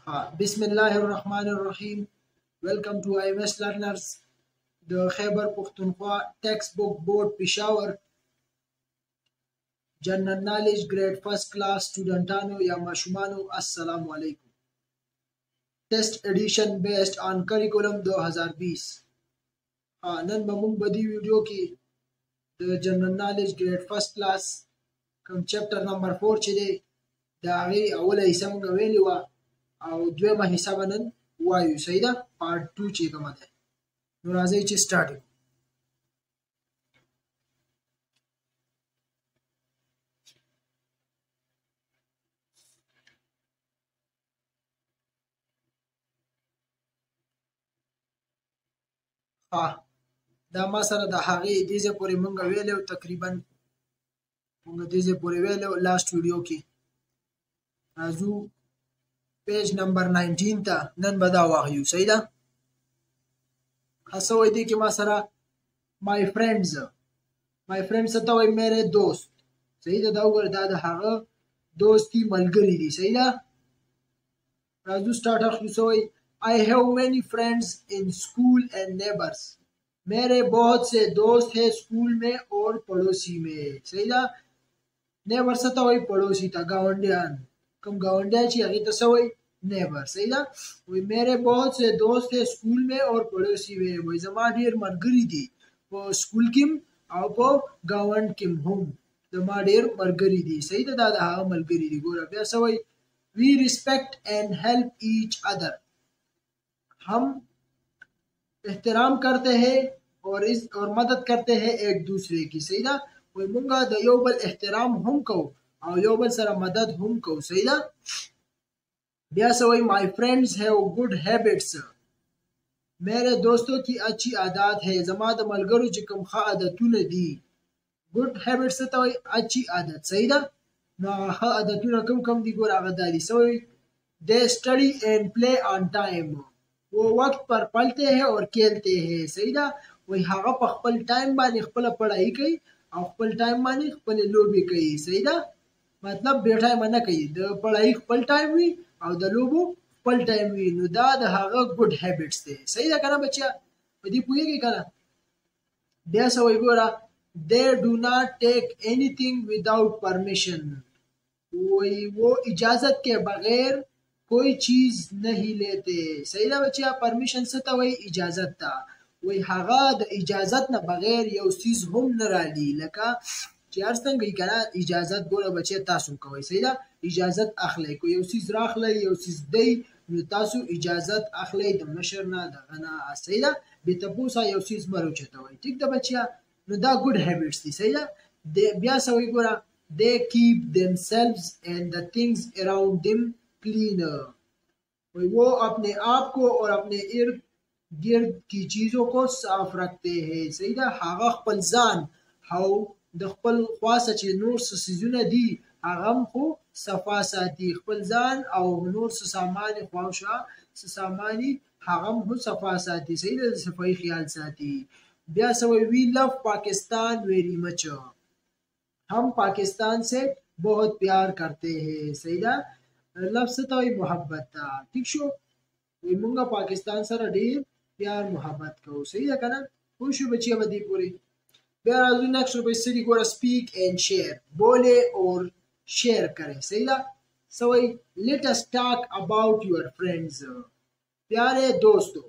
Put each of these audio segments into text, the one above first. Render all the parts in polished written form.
بسم الله الرحمن الرحیم. ویلکم ټو IMS لرنرز د خیبر پښتونخوا ټیکسټ بک بورډ پېښور. جنرال نالج ګریډ فرست کلاس سټوډنټانو یا ماشومانو السلام علیکم. ټیسټ ایډیشن بیسډ آن کریکولم 2020. نن به موږ په دې ویډیو کې د جنرال نالج ګریډ فرست کلاس کوم چپټر نمبر 4 چې دی د هغې اوله حصه موږ ویلې وه او دویمه حصه به نن وایو. صحیح ده؟ پارت 2 چې کومه ده. نو راځئ چې سټارټ کړو. دا ما سره د هغې دې ځای پورې موږ ویلی و، تقریبا موږ دې ځای پورې ویلی و لاست ویډیو کې. راځو پیج نمبر 19 ته. نن به دا واخیو. صحیح ده؟ څه وایي دې کې ما سره مای فرینډز ته وایي میرے دوست. صحیح ده؟ دا وګوره دا د هغه دوستي ملګري دي. صحیح ده؟ راځو سټارټ اخلو. څه وایي I have many friends in school and neighbors. मेरे बहुत से दोस्त हैं स्कूल में और पड़ोसी में. صحیح ده؟ نیبر څه ته وایي؟ پڑوسی ته، ګاونډیان. کوم ګاونډیان چې هغې ته څه وایي؟ نیبر. صحیح ده؟ وایي میرے بہت سے دوست ہیں سکول میں اور پڑوسی میں. وایي زما ډېر ملګري دي په سکول کې او په ګاونډ کې هم زما ډېر ملګري دي. صحیح ده؟ دا د هغه ملګري دي. ګوره بیا څه وایي we respect and help each other. हम احترام करते हैं और मदद करते हैं एक दूसरे की. صحیح ده؟ وایي مونږ د یو بل احترام هم کوو او یو بل سره مدد هم کوو. صحیح ده؟ بیا څه وایي my friends have good habits. میرے دوستوں کی اچھی عادات ہے. زما د ملګرو چې کوم ښه عادتونه دي. good habits څه ته وایي؟ اچھی عادت. صحیح ده؟ نو هغه ښه عادتونه کوم دي؟ ګوره هغه دا دي. څه وایي they study and play on time. वो वक्त पर पढ़ते हैं और खेलते हैं. صحیح ده؟ وایي هغه په خپل ټایم باندې خپله پړهایي کوي او خپل ټایم باندې خپلې لوبې کوي. صحیح ده؟ مطلب بې ټایمه نه کوي. د پړهایي خپل ټایم وي او د لوبو خپل ټایم وي. نو دا د هغه ګډ هیبټس دی. صحیح ده که نه بچیا؟ په دې پوهېږئ که نه؟ بیا څه وایي ګوره they do not take anything without permission. وایي وہ اجازت کے بغیر کوئی چیز نہیں لیتے. صحیح ده بچیا؟ پرمیشن څه ته وایي؟ اجازت ته. وایي هغه د اجازت نه بغیر یو څیز هم نه رالي. لکه چې هر څنګه یې که نه اجازت ګوره بچیا تاسو کوئ. صحیح ده؟ اجازت اخلئ. که یو څیز راخلئ یو څیز دی نو تاسو اجازت اخلئ د مشر نه دغه نه. صحیح ده؟ بې تپوسه یو څیز مه راوچتوئ. ټیک ده بچیا؟ نو دا ګډ هیبټس دي. صحیح ده؟ بیا څه وایي ګوره they keep themselves and the things around them clean. وہ اپنے آپ کو اور اپنے ارد گرد کی چیزوں کو صاف رکھتے ہیں. صحیح ده؟ هغه خپل ځان او د خپل خوا څخه چې نور څه څیزونه دي هغه هم خو صفا ساتي. خپل ځان او نور څه سامان یې خواوشا څه سامان یې هغه هم خو صفا ساتي. صحیح ده؟ د صفایي خیال ساتي. بیا څه وایي وی لو پاکستان ویری مچ. हम पाकिस्तान से बहुत प्यार करते हैं. صحیح ده؟ لفظ ته وایي محبت ته. ټیک شو؟ وایي مونږ پاکستان سره ډېر پیار محبت کوو. صحیح ده که نه؟ پوه شو بچیا به دې پورې؟ بیا راځو نیکسٹ روپۍ څه دي ګوره speak and share. بولے اور شیئر کرے. صحیح ده؟ څه وایي let us talk about your friends. پیارے دوستو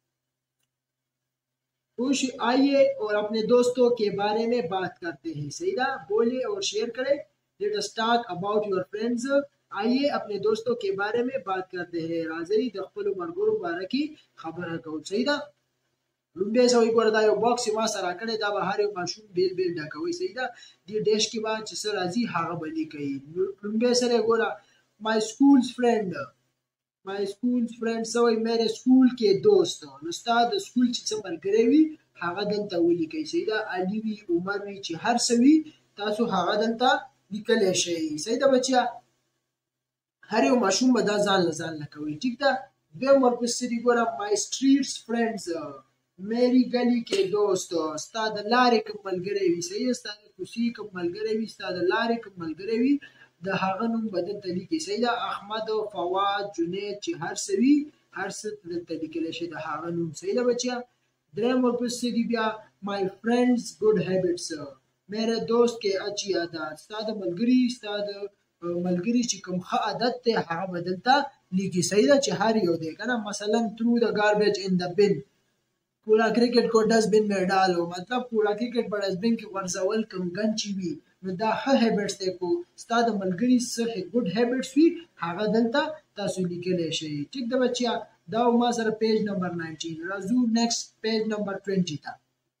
خوش آئیے اور اپنے دوستوں کے بارے میں بات کرتے ہیں. صحیح ده؟ بولے اور شیئر کرے. let us talk about your friends. آئیے اپنے دوستوں کے بارے میں بات کرتے ہیں. راځئ د خپلو ملګرو باره کې خبره کوو. صحیح ده؟ لومبی څه وایي ګوره دا یو باکس ما سره راکړی دا به هر یو ماشوم بیل بیل ډکوئ. صحیح ده؟ دې ډیش کې به چې څه راځي هغه به لیکئ. لومبی سره یې ګوره my school's friend. my school's friend څه وایي میرے سکول کې دوست. نو ستا د سکول چې څه ملګری وي هغه دلته ولیکئ. صحیح ده؟ علي وي عمر وي چې هر څه وي تاسو هغه دلته لیکلی شئ. صحیح ده بچیا؟ هر یو ماشوم به دا ځان له ځان نه کوي. ټیک ده؟ دویم ورپسې دي ګوره my streets friends. میری گلی کې دوست. ستا د لارې کوم ملګری وي. صحیح ده؟ ستا د کوڅې کوم ملګری وي ستا د لارې کوم ملګری وي د هغه نوم به دلته لیکي. صحیح ده. احمد، فواد، جنید چې هر څه وي هر څه دلته لیکلی شي د هغه نوم. صحیح ده بچیا. دریم ورپسې دی بیا my friends good habits. میرے دوست کې اچھی عادت. ستا د ملګري چې کوم ښه عادت دی هغه به دلته لیکي. صحیح ده چې هر یو دی که نه. مثلا throw the garbage in the bin. کوڑا کرکټ کو ډسټبن میں ډالو. مطلب کوڑا کرکټ په ډسټبن کې غورځول کوم ګند چې وي نو دا ښه هیبټس دی. کو ستا د ملګري څه ګډ هیبټس وي هغه دلته تاسو لیکلی شئ. ټیک ده بچیا. دا ما سره پیج نمبر 19. راځو نیکسټ پیج نمبر 20 ته.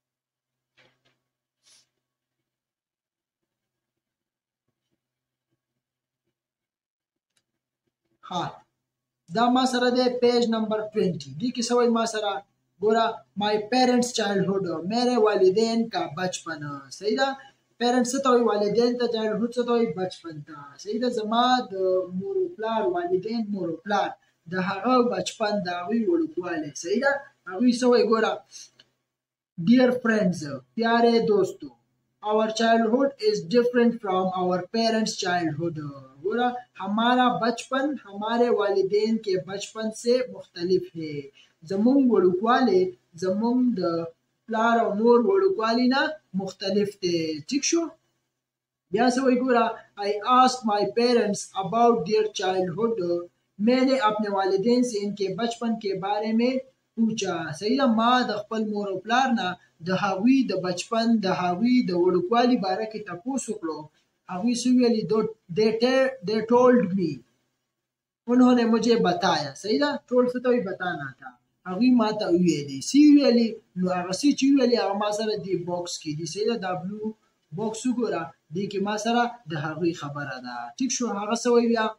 ها دا ما سره دی پیج نمبر 20. دی کې څه وایي ما سره گورا my parents childhood. میرے والدین کا بچپن. صحیح ده. پیرنٹس ته وایي والدین ته، چایلډهود څه ته وایي بچپن ته. صحیح ده. زما د مور و پلار والدین مور و پلار د هغه بچپن د هغوی وړوکوالی. صحیح ده. هغوی څه وایي ګوره dear friends پیارے دوستو our childhood is different from our parents childhood. گورا ہمارا بچپن ہمارے والدین کے بچپن سے مختلف ہے. زمونږ وړوکوالی زمونږ د پلار او مور وړوکوالی نه مختلف دی. ٹھیک شو. بیا څه وایي ګوره I asked my parents about their childhood. میں نے اپنے والدین سے ان کے بچپن کے بارے میں پوچھا. صحیح ده. ما د خپل مور او پلار نه د هغوی د بچپن د هغوی د وړوکوالي باره کې تپوس وکړو. هغوی څه ویلي they told me. انہوں نے مجھے بتایا. صحیح ده. ټول څه ته وایي بتانا تھا. هغوی ما ته ویلي. سی ویلي نو هغه څه چې ویلي هغه ما سره دی باکس کې دي. صحیح ده. دا بلو باکس وګوره دې کې ما سره د هغوی خبره ده. ټیک شو. هغه څه وایي بیا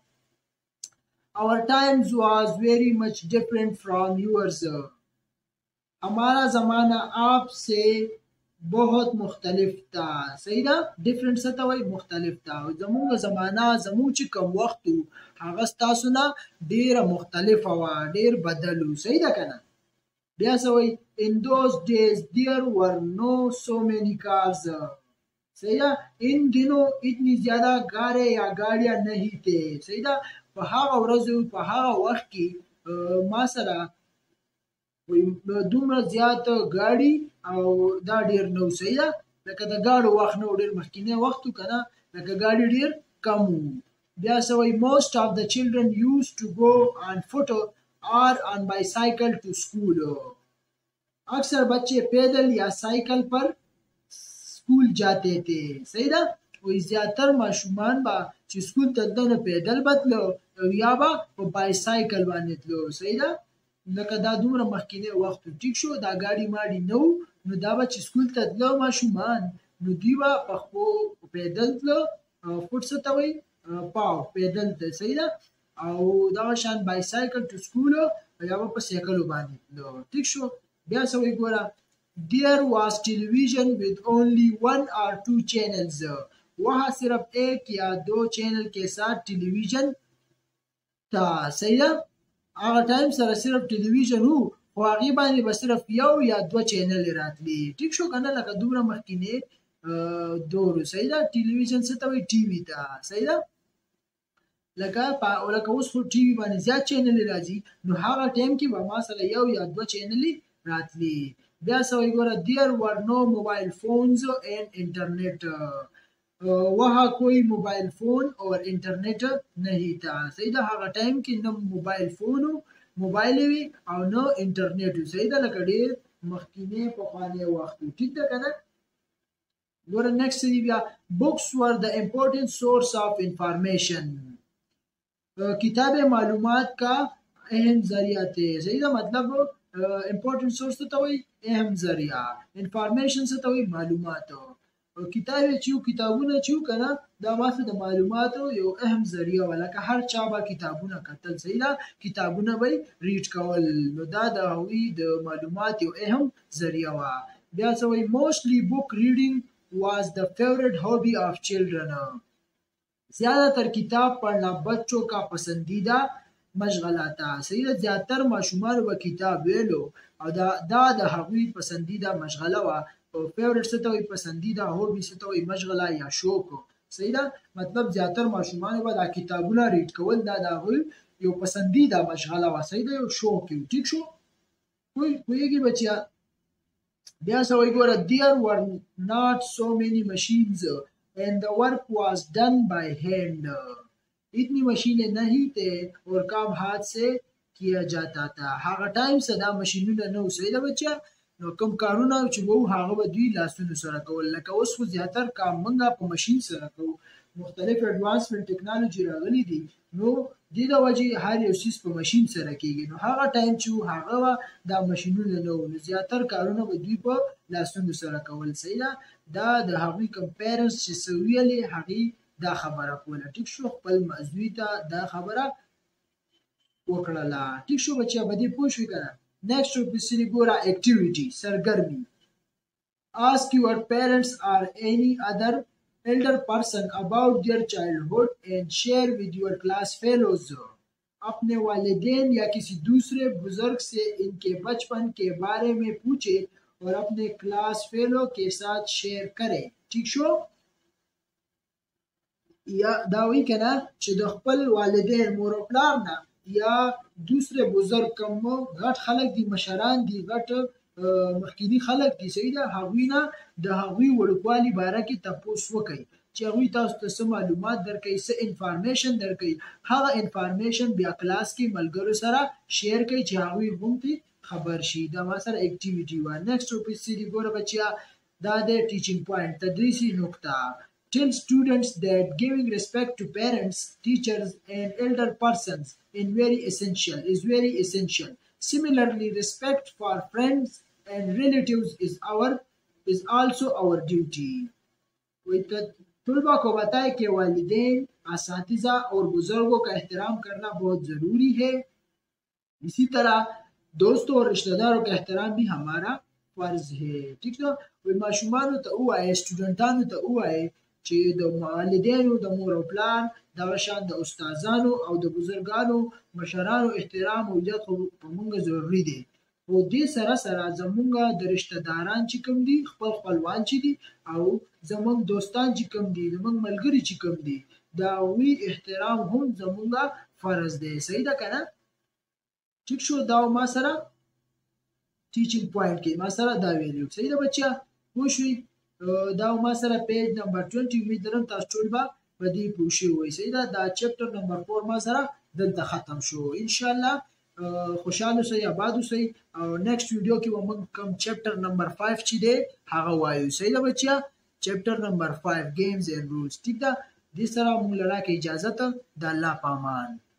our times was very much different from yours. हमारा ज़माना आपसे बहुत मुख्तलिफ था. صحیح ده. ډیفرنٹ څه ته وایي مختلف था. زمونږ زمانه زمونږ چې کوم وخت و هغه ستاسو نه ډېره مختلفه وه ډېر بدل و. صحیح ده که نه. بیا څه وایي in those days there were no so many cars. صحیح ده. ان دنوں اتنی زیادہ گاڑے یا گاڑیاں نہیں تھے. صحیح ده. په هغه ورځو په هغه وخت کې ما سره دومره زیات ګاډي او دا ډېر نه و. صحیح ده. لکه د ګاډو وخت نه و ډېر مخکینی وخت و که نه لکه ګاډي ډېر کم و. بیا څه وایي most of the children used to go on foot or on bicycle to school. اکثر بچے پیدل یا سائیکل پر school जाते थे. صحیح ده. وی زیاتر ماشومان با چې سکول ته تلل نو پیدل به تلو او یا به په بایسایکل باندې تلو. صحیح ده. لکه دا دومره مخکینی وخت و. ټیک شو. دا ګاډي ماډي نه و نو دا به چې سکول ته تلو ماشومان نو دوی به په خپلو پیدل تلو. فوټ څه ته وایي پاو پیدل تلل. صحیح ده. او دغه شان بایسایکل ټو سکول یا به په سایکلو باندې تلو. ټیک شو. بیا څه وایي ګوره there was television with only 1 or 2 channels. वहाँ सिर्फ 1 या 2 चैनल के साथ टेलीविजन था. صحیح ده. هغه ټایم سره صرف ټلویزیون وو خو هغې باندې به صرف 1 یا 2 چینل راتلي. ټیک شو که نه. لکه دومره مخکینی دور و. صحیح ده. ټلویزیون څه ته وایي ټي وي ته. صحیح ده. لکه اوس خو ټي وي باندې زیات چینلې راځي نو هغه ټایم کې به ما سره 1 یا 2 چینلې راتلي. بیا څه وایي ګوره there were no mobile phones and internet. वहाँ कोई मोबाइल फोन और इंटरनेट नहीं था. صحیح ده. هغه ټایم کې نه موبایل فون و موبایل وي او نه انټرنیټ و. صحیح ده. لکه ډېر مخکینی پخوانی وخت و. ټیک ده که نه. ګوره نیکسټ دی بیا books were the important source of information. کتاب معلومات کا اہم ذریعہ تھے. صحیح ده. مطلب امپورټنٹ سورس ته وایي اهم ذریعہ. انفارمیشن څه ته وایي معلومات. کتاب چې کتابونه چې کنه دا واسه د معلوماتو یو اهم ذریعہ ولا که هر چا به کتابونه کتل. صحیح ده. کتابونه به ریډ کول نو دا د هغوی د معلومات یو اهم ذریعہ وه. بیا څه وایي mostly book reading was the favorite hobby of children. زیادہ تر کتاب پڑھنا بچوں کا پسندیدہ مشغله था. صحیح ده. زیاتر ماشومان به کتاب ویلو او دا د هغوی پسندیده مشغله وه. فیورټ څه ته وایي پسندیده. هوبي څه ته وایي مشغله یا شوق. صحیح ده مطلب زیاتر ماشومان به دا کتابونه ریډ کول دا د هغوی یو پسندیده مشغله وه صحیح ده یو شوق یو ټیک شو پوهېږي بچیا بیا سوی ګوره there were not so many machines and the work was done by hand इतनी मशीनें नहीं थे और काम हाथ से किया जाता था هغه ټایم سره دا ماشینونه نه وو صحیح ده بچیا نو کوم کارونه چې وو هغه به دوی لاسونو سره کول لکه اوس خو زیاتر کار موږ په ماشین سره کوو مختلف اډوانسمنت ټکنالوژي راغلي دي نو دې د وجې هر یو څیز په ماشین سره کېږي نو هغه ټایم چې هغه دا ماشینونه نه وو نو زیاتر کارونه به دوی په لاسونو سره کول صحیح ده دا د هغوی کوم پیرنټس چې څه ویلې هغې دا خبره کوله ټیک شو خپل زوی ته دا خبره وکړله ټیک شو بچیا په دې پوه شوې که نه next ورپسې ګوره activity سرګرمي ask your parents or any other elder person about their childhood and share with your class fellows अपने वालिदैन या किसी दूसरे बुजुर्ग से इनके बचपन के बारे में पूछे और अपने क्लास फेलो के साथ शेयर करें ठीक शो या دا وی کنه چې د خپل والدین مور او پلار نه یا دوسره بزرگ کم غټ خلک دي مشران دي غټ مخکینی خلک دي صحیح ده هغوی نه د هغوی وړوکوالي باره کې تپوس وکړي چې هغوی تاسو ته څه معلومات درکوي څه انفارمیشن درکوي هغه انفارمیشن بیا کلاس کې ملګرو سره شیر کوي چې هغوی هم ترې خبر شي دا ما سره اکټیویټي وه نیکسټ ورپسې دي ګوره بچیا دا د ټیچینګ پوینټ تدریسي نقطه Tell students that giving respect to parents, teachers, and elder persons is very essential. Similarly, respect for friends and relatives is also our duty. طلبا को बताए कि वालिदैन, असातिज़ा और बुजुर्गों का एहतराम करना बहुत ज़रूरी है इसी तरह दोस्तों और रिश्तेदारों का एहतराम भी हमारा फ़र्ज़ है ठीक है माशूमानों ته ووایه سټوډنټانو ته ووایه چې د والدینو د مور او پلار دغه شان د استادانو او د بزرګانو مشرانو احترام او عزت په موږ ضروري دی او دې سره سره زموږ د رشتہ داران چې کوم دي خپل خپلوان چې دي او زموږ دوستان چې کوم دي زموږ ملګري چې کوم دي دا وی احترام هم زموږ فرض دی صحیح ده کنه ټیک شو دا ما سره ټیچینګ پوینټ کې ما سره دا ویلو صحیح ده بچیا پوه شئ دا ما سره پیج نمبر 20 امید لرم تاسو ټول به په دې پوه شوي وئ صحیح ده دا چپټر نمبر 4 ما سره دلته ختم شو انشاءالله خوشحال اوسئ آباد اوسئ او نیکسټ ویډیو کې به موږ کوم چپټر نمبر 5 چې دی هغه وایو صحیح ده بچیا چپټر نمبر 5 گیمز اینڈ رولز ٹھیک ده دې سره موږ لرا کې اجازه ته د الله پامان